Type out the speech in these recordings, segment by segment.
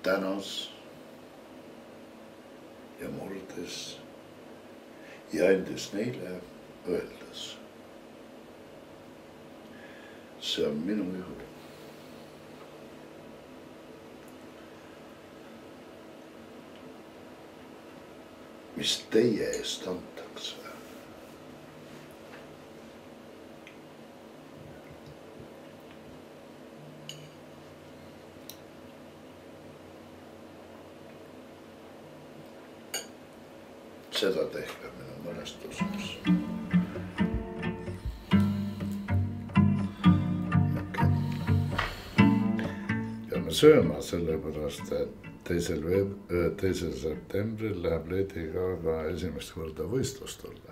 tänas ja murdes ja andis neile öeldes. See on minu juhu. Mis teie eest antakse. Seda tehke minu mälestuseks. Peame sööma sellepärast, et 2. septembril läheb Lady Gaga esimest korda võistlustule.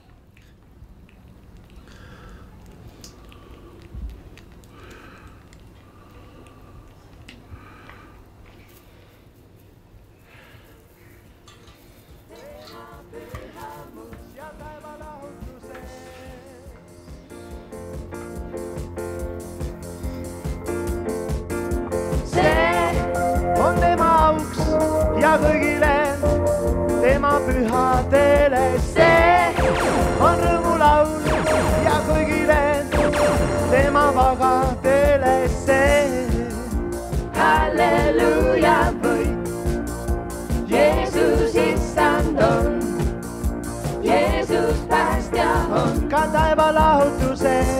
Kõigile tema pühadele, see on rõõmulaul ja kõigile tema vagadele, see halleluuja võit. Jeesus issand on, Jeesus päästja on ka taeva lahutuses.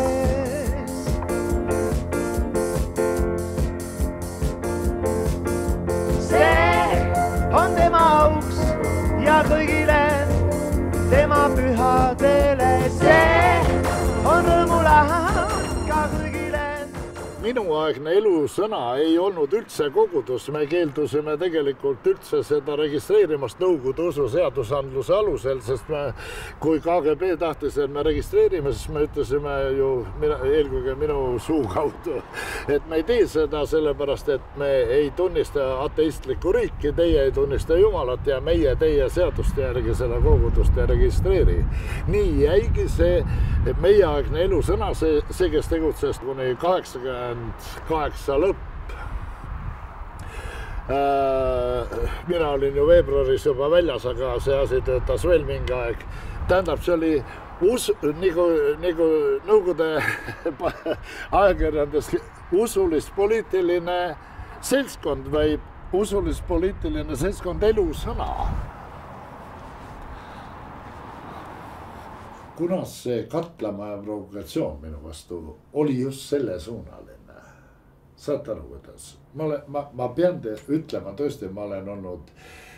On tema auks ja kõigile tema pühadele, see on rõõmulaul ka kõigile. Minuaegne elusõna ei olnud üldse kogudus, me keeldusime tegelikult üldse seda registreerimast Nõukogude usu seadusandluse alusel, sest me, kui KGB tahtis, et me registreerime, siis me ütlesime ju eelkõige minu suu kaudu, et me ei tee seda sellepärast, et me ei tunnista ateistlikku riiki, teie ei tunnista Jumalat ja meie teie seaduste järgi seda kogudust ei registreeri. Nii jäigi see meieaegne elusõna, see, kes tegutses kuni 88 lõpp. Mina olin ju veebruaris juba väljas, aga see asi töötas veel mingi aeg. Tähendab, see oli nagu Nõukogude ajakirjandus usulis-poliitiline seltskond või usulis-poliitiline seltskond elusõna. Kuna see katlamaja provokatsioon minu vastu oli just selle suunaline, saate aru, kuidas? Ma pean ütlema, tõesti, ma olen olnud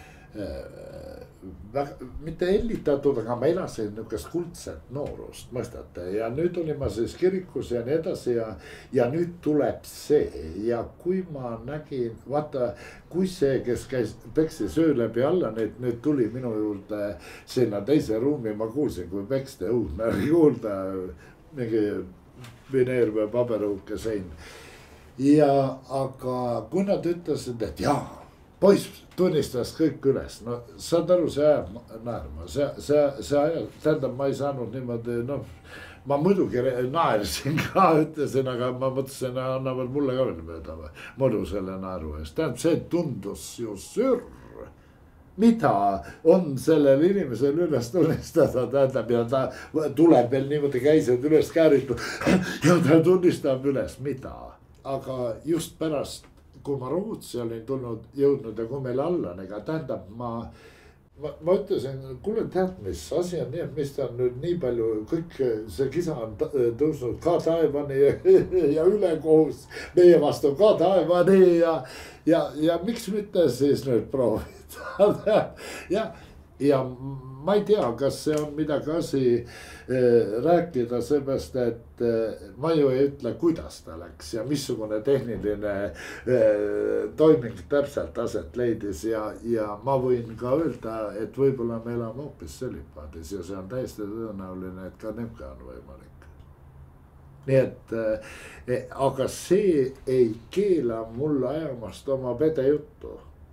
mitte hellitatud, aga ma elasin niisugust kuldset noorust, mõistate, ja nüüd olin ma siis kirikus ja nii edasi ja nüüd tuleb see ja kui ma nägin, vaata, kui see, kes peksis öö läbi alla, nüüd tuli minu juurde sinna teise ruumi, ma kuulsin, kui pekste õudne oli kuulda mingi vineer või paberõuke sein. Ja aga kui nad ütlesid, et jaa, poiss tunnistas kõik üles, no saad aru, see ajab naerma, see ajab, tähendab, ma ei saanud niimoodi, noh, ma muidugi naersin ka, ütlesin, aga ma mõtlesin, annavad mulle ka veel mööda muidu selle naeru eest. Tähendab, see tundus ju sürr, mida on sellel inimesel üles tunnistada, tähendab, ja ta tuleb veel niimoodi käised üles kääritud ja ta tunnistab üles, mida. Aga just pärast, kui ma Rootsi olin jõudnud ja kui meil alla, ega tähendab, ma ütlesin, kuule, tead, mis asi on nii, et mis ta on nüüd nii palju, kõik see kisa on tõusnud ka taevani ja ülekohus meie vastu ka taevani ja miks mitte siis nüüd proovida. Ja ma ei tea, kas see on midagi asi rääkida seepärast, et ma ju ei ütle, kuidas ta läks ja missugune tehniline toiming täpselt aset leidis ja ma võin ka öelda, et võib-olla me elame hoopis selipaadis ja see on täiesti tõenäoline, et ka niisugune on võimalik. Nii et, aga see ei keela mulle ajamast oma pede juttu.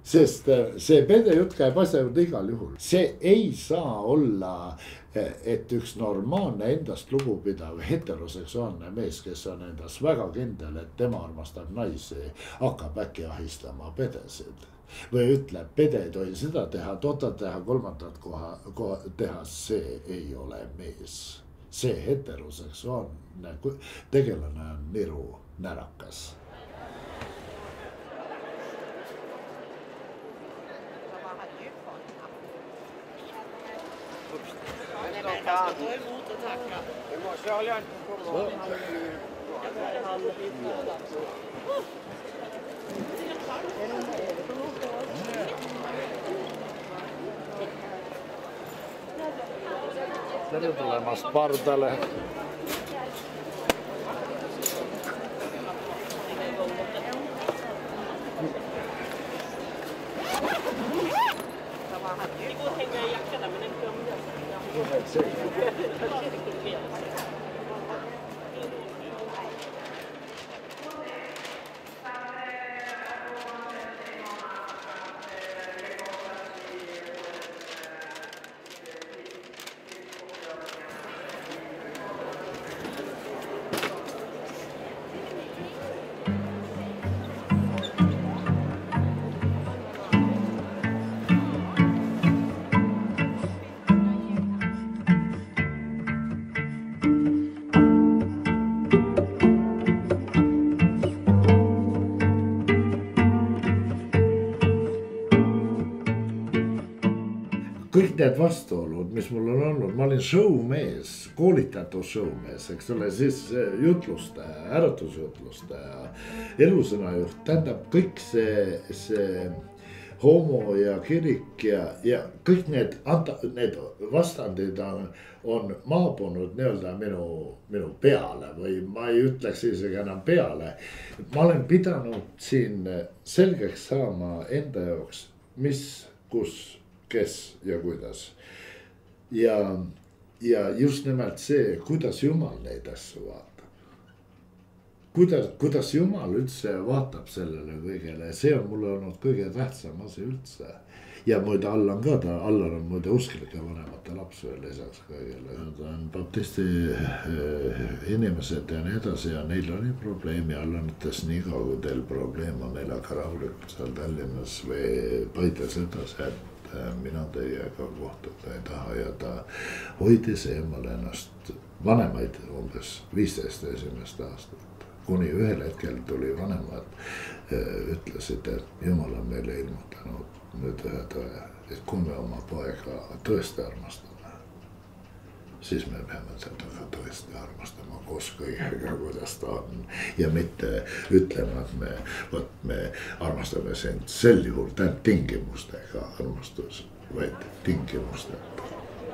Sest see pedejutt käib asja juurde igal juhul. See ei saa olla, et üks normaalne endast lugupidav heteroseksuaalne mees, kes on endast väga kindel, et tema armastab naisi, hakkab äkki ahistama pedesid. Või ütleb, pede ei tohi seda teha, teha kolmandat koha teha, see ei ole mees. See heteroseksuaalne tegelane on niru närakas. Tere tulemast pardale. Kõik need vastuolud, mis mul on olnud, ma olin showmees, koolitatud showmees, eks ole, siis jutlustaja, äratusjutlustaja ja elusõnajuht, tähendab kõik see homo ja kirik ja kõik need vastandid on maabunud nii-öelda minu peale või ma ei ütleks isegi enam peale. Ma olen pidanud siin selgeks saama enda jaoks, mis, kus, kes ja kuidas. Ja just nimelt see, kuidas Jumal neid asju vaatab. Kuidas Jumal üldse vaatab sellele kõigele, see on mulle olnud kõige tähtsam asi üldse. Ja muide Allan ka, Allan on muide usklike vanemate laps veel lisaks kõigele. Ta on baptisti inimesed ja nii edasi ja neil oli probleemi. Allan ütles nii kaua, kui teil probleem on, neil aga rahulikult seal Tallinnas või Paides edasi, et mina teiega kohtuda ei taha ja ta hoidis eemale ennast vanemaid umbes 15 esimest aastat. Kuni ühel hetkel tuli vanemad, ütlesid, et Jumal on meile ilmutanud nüüd ühe tõe, et kui me oma poega tõesti armastame, siis me peame seda ka tõesti armastama koos kõigega, kuidas ta on. Ja mitte ütlema, et me armastame sind sel juhul tingimustega armastus, vaid tingimustega.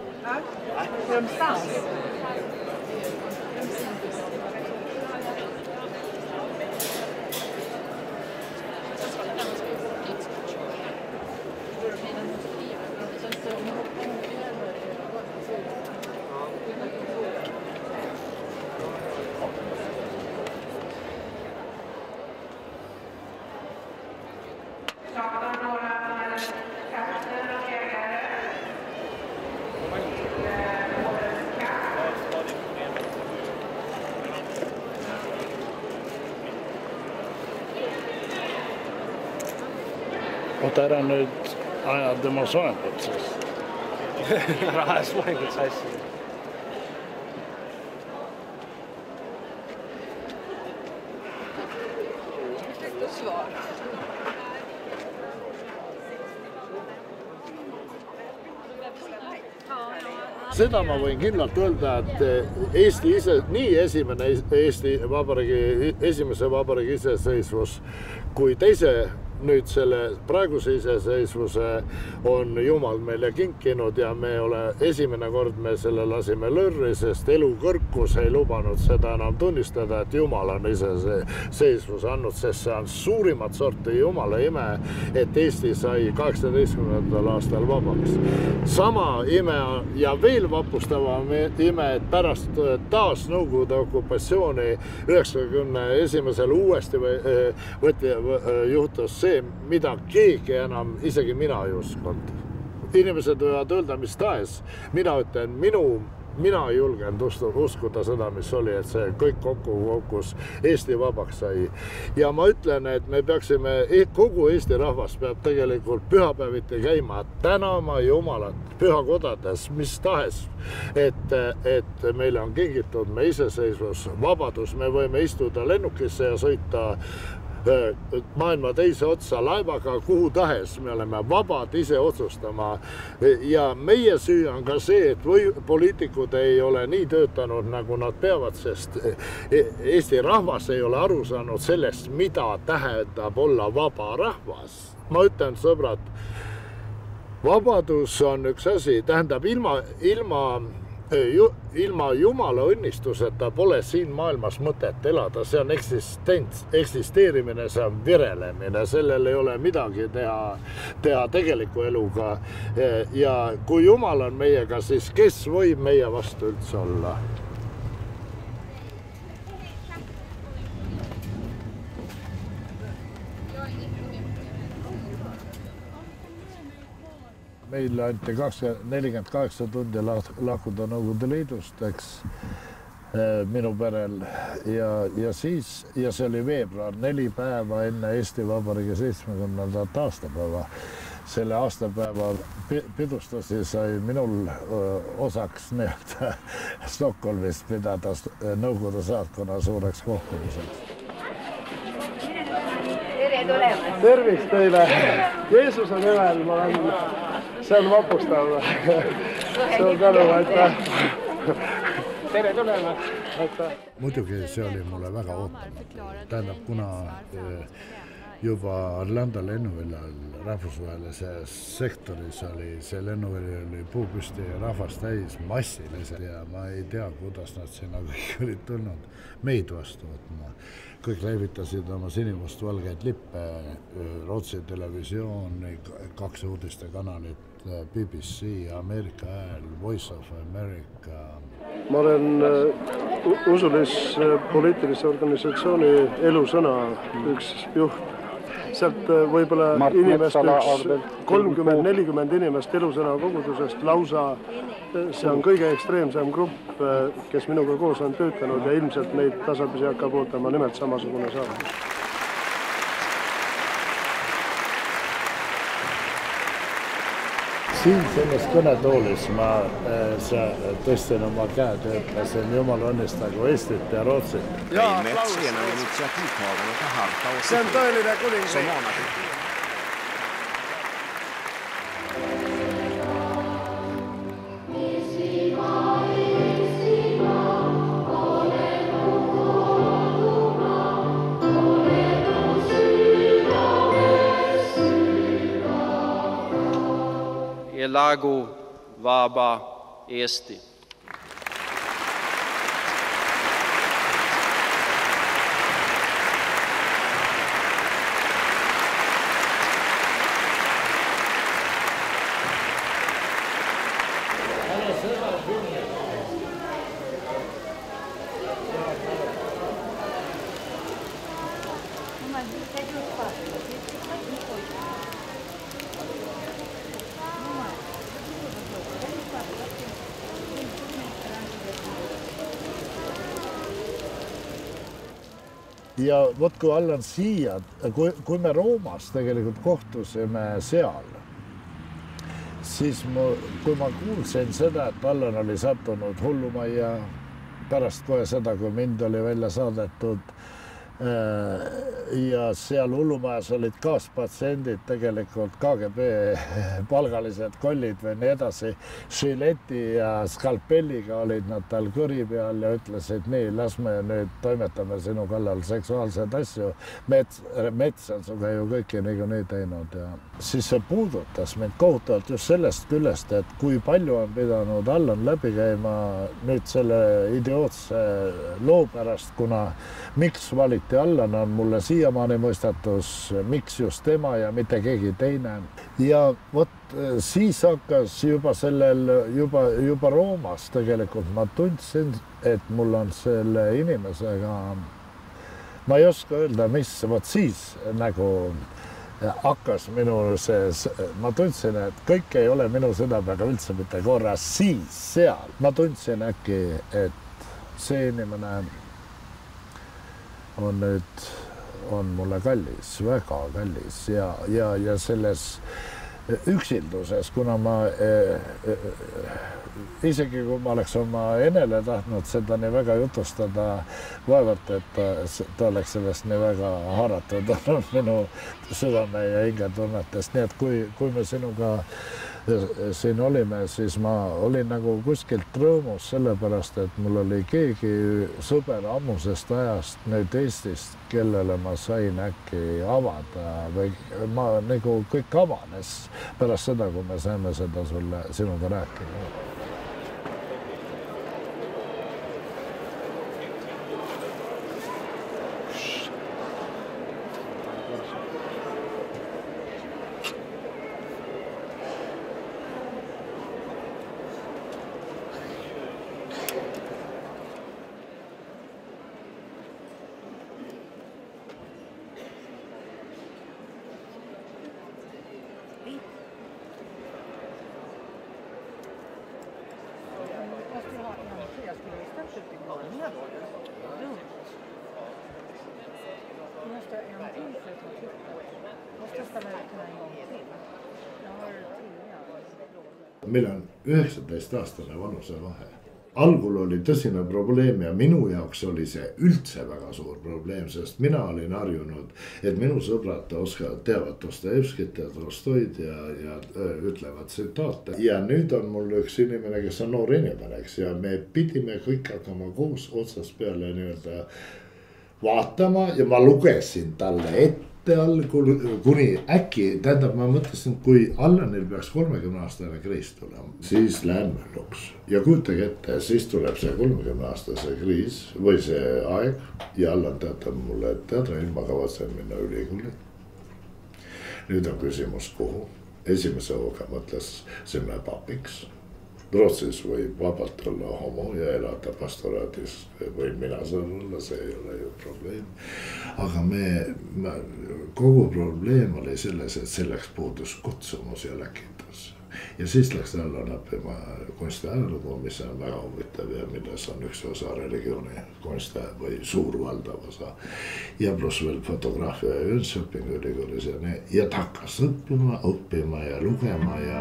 Ota ära nüüd ajad tema soengut siis. Ära aja soengut sassi. Seda ma võin kindlalt öelda, et Eesti ise, nii esimene Eesti vabariigi, esimese vabariigi iseseisvus kui teise nüüd selle praeguse iseseisvuse on Jumal meile kinkinud ja me ole esimene kord me selle lasime lörri, sest elu kõrkus ei lubanud seda enam tunnistada, et Jumal on iseseisvuse andnud, sest see on suurimat sorti Jumala ime, et Eesti sai 18. aastal vabaks. Sama ime ja veel vapustavam ime, et pärast taas Nõukogude okupatsiooni 91. uuesti juhtus see, see, mida keegi enam, isegi mina ei uskunud. Inimesed võivad öelda, mis tahes. Mina ütlen, mina ei julgenud uskuda seda, mis oli, et see kõik kokkus Eesti vabaks sai. Ja ma ütlen, et me peaksime, kogu Eesti rahvas peab tegelikult pühapäeviti käima tänama Jumalat pühakodades, mis tahes, et meile on kingitud me iseseisvus, vabadus, me võime istuda lennukisse ja sõita maailma teise otsa laevaga, kuhu tahes, me oleme vabad ise otsustama ja meie süü on ka see, et poliitikud ei ole nii töötanud, nagu nad peavad, sest Eesti rahvas ei ole aru saanud sellest, mida tähendab olla vaba rahvas. Ma ütlen, sõbrad, vabadus on üks asi, tähendab ilma Jumala õnnistuseta pole siin maailmas mõtet elada, see on eksisteerimine, see on virelemine, sellel ei ole midagi teha tegeliku eluga ja kui Jumal on meiega, siis kes võib meie vastu üldse olla? Meil anti 48 tundi lahkuda Nõukogude Liidust, eks, minu perel ja see oli veebruar, 4 päeva enne Eesti Vabariigi 70. aastapäeva. Selle aastapäeva pidustasi sai minul osaks Stockholmis pidada Nõukogude saatkonna suureks kohtumiseks. Tervist teile! Jeesuse nimel ma olen, see on vapustav. See on tänu, aitäh. Tere tulema! Muidugi see oli mulle väga ootamatu. Tähendab, kuna juba Arlanda lennuväljal rahvusvahelise sektoris oli see lennuväli oli puupüsti ja rahvas täis massiliselt ja ma ei tea, kuidas nad sinna kõik olid tulnud meid vastu võtma. Kõik levitasid oma sinimustvalgeid lippe, Rootsi televisioon, 2 uudistekanalit, BBC, Ameerika Hääl, Voice of America. Ma olen usulis-poliitilise organisatsiooni Elusõna üks juht. Sealt võib-olla inimest 30-40 inimest Elusõna kogudusest lausa, see on kõige ekstreemsem grupp, kes minuga koos on töötanud ja ilmselt neid tasapisi hakkab ootama nimelt samasugune saavutus. Siin selles kõnetoolis ma tõstin oma käed ja ütlesin Jumal õnnistagu Eestit ja Rootsit. Rein Mets, en av initiativtagarna till Harta och see on tõeline kuning. Elagu vaba Eesti. Ja vot kui Allan siia, kui me Roomas tegelikult kohtusime seal, siis kui ma kuulsin seda, et Allan oli sattunud hullumajja pärast kohe seda, kui mind oli välja saadetud ja seal hullumajas olid kaaspatsiendid, tegelikult KGB palgalised kollid või nii edasi, žileti ja skalpelliga olid nad tal kõri peal ja ütlesid, nii, las me nüüd toimetame sinu kallal seksuaalseid asju. Mets on suga ju kõiki niikuinii teinud ja siis see puudutas mind kohutavalt just sellest küljest, et kui palju on pidanud Allan läbi käima nüüd selle idiootse loo pärast, kuna miks valiti Allan on mulle siiamaani mõistatus, miks just tema ja mitte keegi teine. Ja vot siis hakkas juba juba Roomas tegelikult ma tundsin, et mul on selle inimesega, ma ei oska öelda, mis, vot siis nagu hakkas minu sees, ma tundsin, et kõik ei ole minu südamega üldse mitte korras, siis seal ma tundsin äkki, et see inimene on nüüd, on mulle kallis, väga kallis ja selles üksilduses, kuna ma isegi kui ma oleks oma enele tahtnud seda nii väga jutustada, vaevalt, et ta oleks sellest nii väga haaratud olnud minu südame ja hingetunnetest. Nii et kui me sinuga siin olime, siis ma olin nagu kuskilt rõõmus sellepärast, et mul oli keegi sõber ammusest ajast nüüd Eestist, kellele ma sain äkki avada või ma nagu kõik avanes pärast seda, kui me saime seda sinuga rääkida. Meil on 19-aastane vanusevahe. Algul oli tõsine probleem ja minu jaoks oli see üldse väga suur probleem, sest mina olin harjunud, et minu sõbrad teavad Dostojevskit ja Tolstoid ja ütlevad tsitaate. Ja nüüd on mul üks inimene, kes on noor inimene, ja me pidime kõik hakkama koos otsast peale nii-öelda vaatama ja ma lugesin talle ette algul, kuni äkki, tähendab, ma mõtlesin, kui Allanil peaks 30-aastane kriis tulema, siis lähen mölluks. Ja kujutage ette, siis tuleb see 30-aastase kriis või see aeg ja Allan teatab mulle, et teadra, ma kavatsen minna ülikooli. Nüüd on küsimus, kuhu. Esimese hooga mõtles selle papiks. Rootsis võib vabalt olla homo ja elada pastoraadis või mina saan olla, see ei ole ju probleem. Aga kogu probleem oli selles, et selleks puudus kutsumus ja läkitus. Ja siis läks Allan õppima kunstiajalugu, mis on väga huvitav ja milles on üks osa religiooni kunsti või suur valdav osa. Ja pluss veel fotograafia ja Jönköping ülikoolis ja ta hakkas õppima ja lugema ja...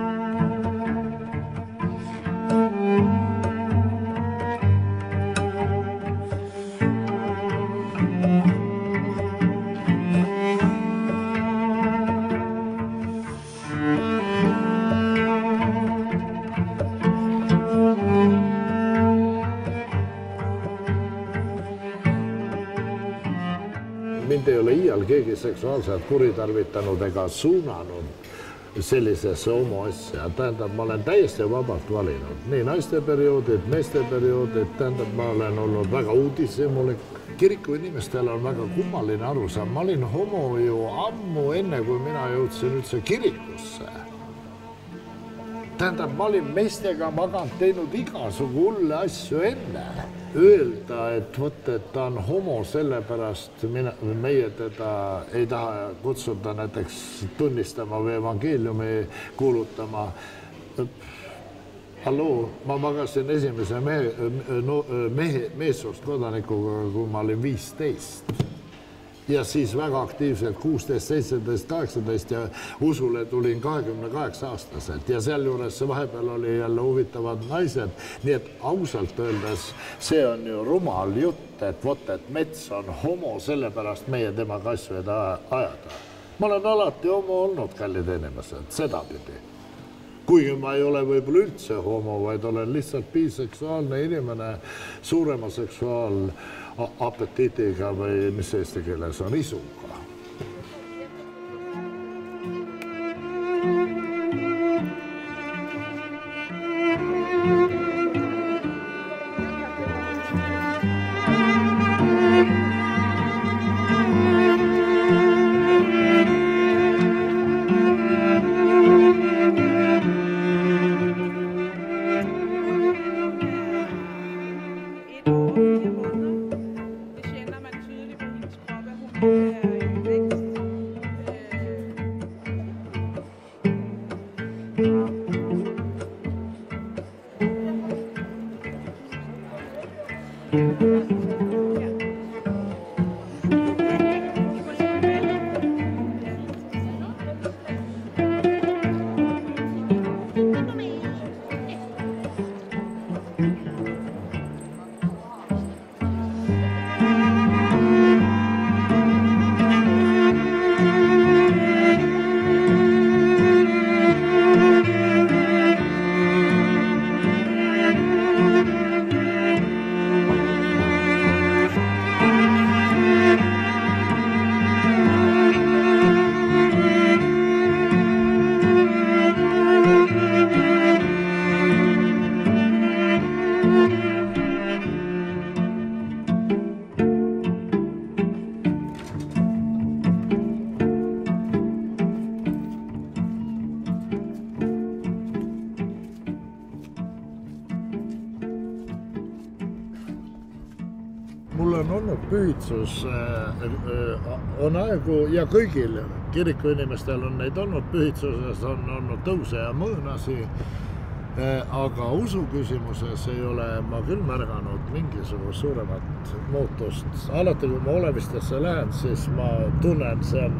Mind ei ole iial keegi seksuaalselt kuritarvitanud ega suunanud sellisesse homo asja. Tähendab, ma olen täiesti vabalt valinud. Nii naiste perioodid, meeste perioodid, tähendab, ma olen olnud väga uudishimulik. Kiriku inimestel on väga kummaline arusaam. Ma olin homo ju ammu enne, kui mina jõudsin üldse kirikusse. Tähendab, ma olin meestega maganud, teinud igasugu hulle asju enne. Öelda, et ta on homo, sellepärast meie teda ei taha kutsuda näiteks tunnistama või evangeeliumi kuulutama. Halloo, ma magasin esimese meessoost kodanikuga, kui ma olin 15. Ja siis väga aktiivselt 16, 17, 18 ja usule tulin 28-aastaselt ja seal juures vahepeal oli jälle huvitavad naised. Nii et ausalt öeldes see on ju rumal jutt, et Mets on homo, sellepärast meie temaga asju ei taha ajada. Ma olen alati homo olnud, kallid inimesed, sedapidi. Kuigi ma ei ole võib-olla üldse homo, vaid olen lihtsalt biseksuaalne inimene, suurema seksuaalapetiitiga või mis eesti keeles on isuga. pühitsus on aegu ja kõigil kiriku inimestel on neid olnud pühitsuses, on olnud tõuse ja mõõnasi, aga usu küsimuses ei ole ma küll märganud mingisugust suuremat muutust. Alati kui ma olevistesse lähen, siis ma tunnen, see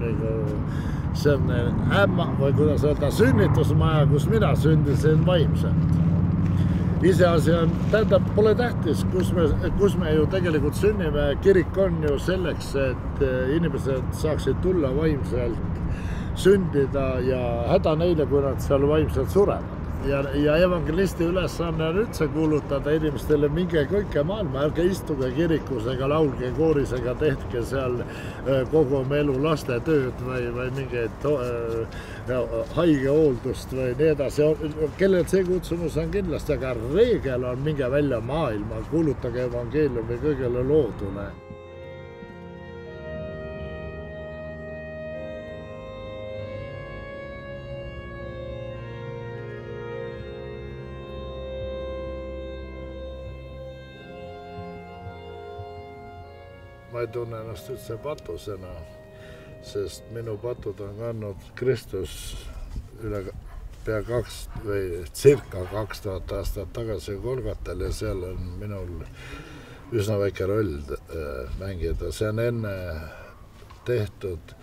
on ämma või kuidas öelda, sünnitusmaja, kus mina sündisin vaimselt. Iseasi on, tähendab, pole tähtis, kus me ju tegelikult sünnime. Kirik on ju selleks, et inimesed saaksid tulla vaimselt sündida ja häda neile, kui nad seal vaimselt surevad. Ja evangelisti ülesanne on üldse kuulutada inimestele minge kõike maailma, ärge istuge kirikus ega laulge kooris ega tehke seal kogu oma elu lastetööd või mingeid haige hooldust või nii edasi. Kellel see kutsumus on kindlasti, aga reegel on minge välja maailma, kuulutage evangeeliumi kõigele loodule. Ma ei tunne ennast üldse patusena, sest minu patud on kandnud Kristus üle pea circa 2000 aastat tagasi Golgatel ja seal on minul üsna väike roll mängida. See on enne tehtud,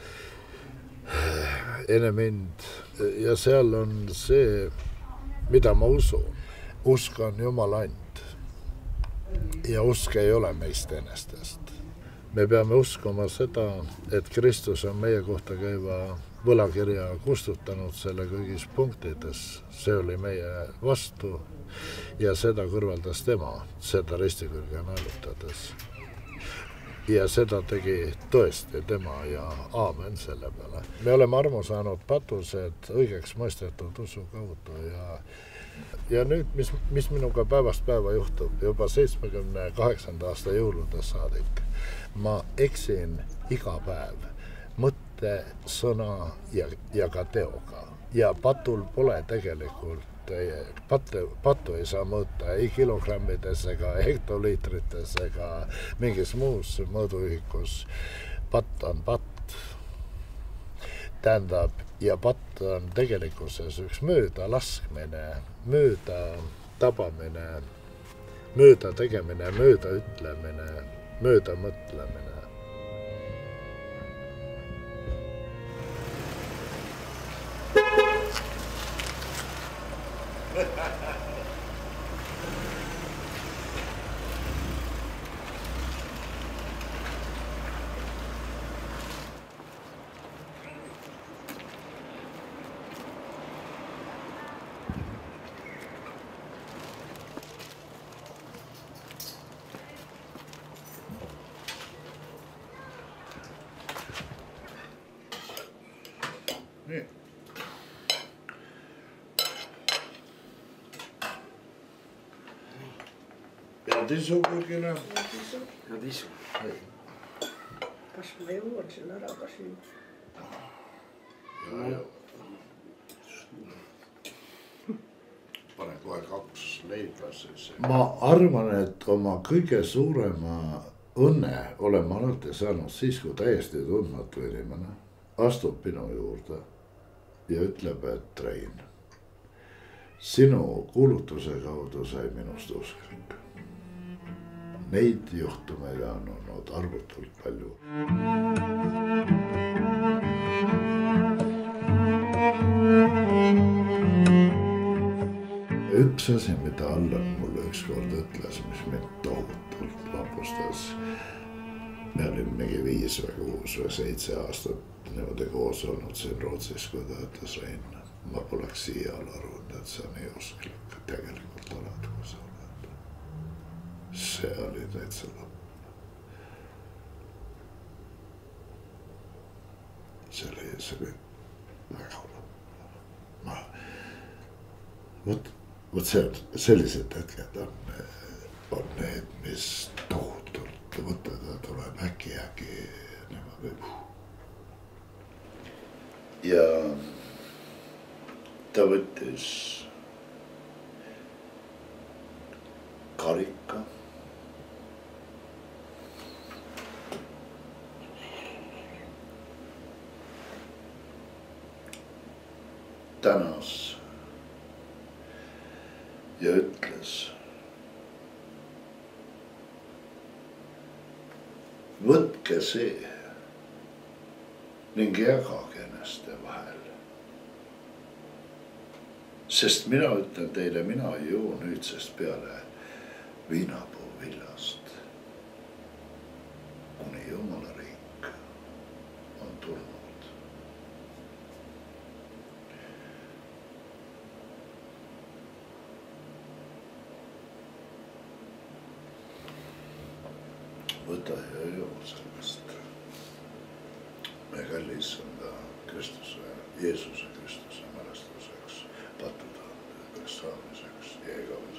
enne mind ja seal on see, mida ma usun. Usk on Jumala and ja usk ei ole meist enestest. Me peame uskuma seda, et Kristus on meie kohta käiva võlakirja kustutanud selle kõigis punktides. See oli meie vastu ja seda kõrvaldas tema, seda ristikülge naelutades. Ja seda tegi tõesti tema ja aamen selle peale. Me oleme armu saanud patused õigeks mõistetud usu kaudu ja nüüd, mis minuga päevast päeva juhtub, juba 78. aasta jõuludes saadik. Ma eksin iga päev mõtte, sõna ja ka teoga. Ja patul pole tegelikult, pattu ei saa mõõta ei kilogrammides ega hektoliitrites ega mingis muus mõõduühikus. Patt on patt. Tähendab, ja patt on tegelikkuses üks mööda laskmine, mööda tabamine, mööda tegemine, mööda ütlemine, mööda mõtlemine. Niin. Ja tisu kuikina? Ja tisu. Kas ma juon sen ära ka siin? Ja. Panen kohe 2 leiba siis. Ma arvan, et oma kõige suurema õnne olen ma alati saanud siis, kui täiesti tundmatu inimene astub minu juurde ja ütleb, et Rein, sinu kuulutuse kaudu sai minust usklik. Neid juhtumeid on olnud arvutult palju. Üks asi, mida Allan mulle ükskord ütles, mis mind tohutult vapustas. Me olime mingi 5 või 6 või 7 aastat niimoodi koos olnud siin Rootsis, kui ta ütles, Rein, ma poleks siial arvanud, et sa nii usklik tegelikult oled, kui sa oled. See oli täitsa lõpp. See oli väga lõpp. Vot sellised hetked on need, mis tohutult võtada tuleb äkki niimoodi. Ja ta võttis karika tänas ja ütles, võtke see ning jagage ennast vahel. Sest mina ütlen teile, mina ei joo nüüdsest peale viinapuu viljast, kuni Jumala riik on tulnud. Võta ja joo sellest meie kalli issanda Kristuse, Jeesuse Kristuse mälestuseks, pattude saamiseks ja igaveseks.